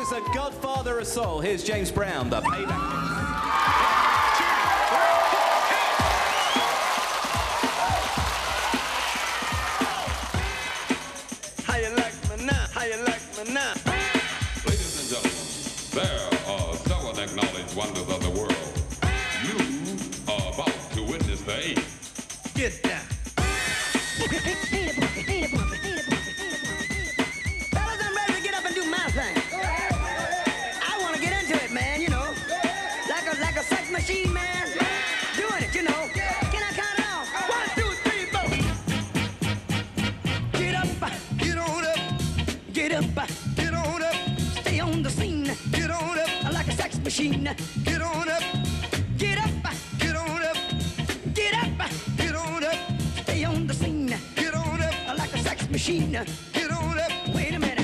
is a godfather of soul. Here's James Brown, the Payback. How you like me now? How you like me now? Ladies and gentlemen, there are seven acknowledged wonders of the world. You are about to witness the eighth. Get down. Fellas, I'm ready to get up and do my thing. I want to get into it, man, you know. Like a sex machine, man. Doing it, you know. Can I count it off? 1, 2, 3, 4. Get up, get on up. Get up, get on up. Stay on the scene. Get on up. Like a sex machine. Get on up. Get up, get on up. Get up, get on up. Stay on the scene. Get on up. Like a sex machine. Get on up. Wait a minute.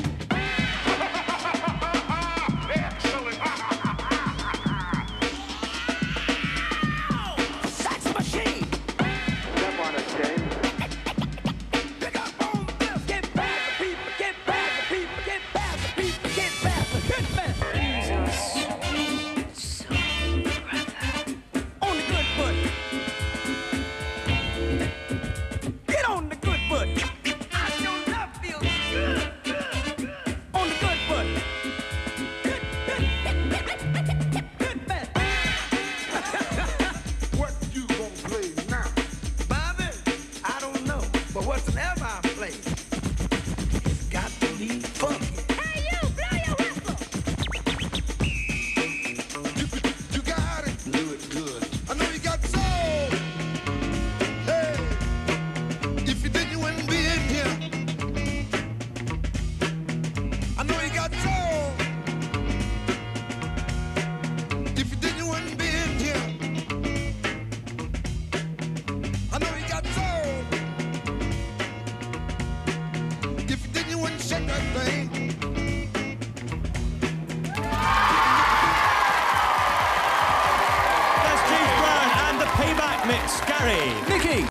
Sex machine. Step on it, James. Pick up on this. Get past the people. Get past the people. Get past the people. Get past the people. On the good foot. Get on the good foot. I sure love feel good, good, good. On the good foot. Good, good, good, man. What you gonna play now? Bobby, I don't know, but whatsoever I play, it's got to be funky. Hey, you, blow your whistle. You got it. Do it good. I know you got soul. Hey, if you did, you wouldn't be in here. I know you got soul. If you did, you wouldn't be in here. I know you got soul. If you did, you wouldn't shake that thing. That's James Brown and the Payback Mix. Gary. Nicky.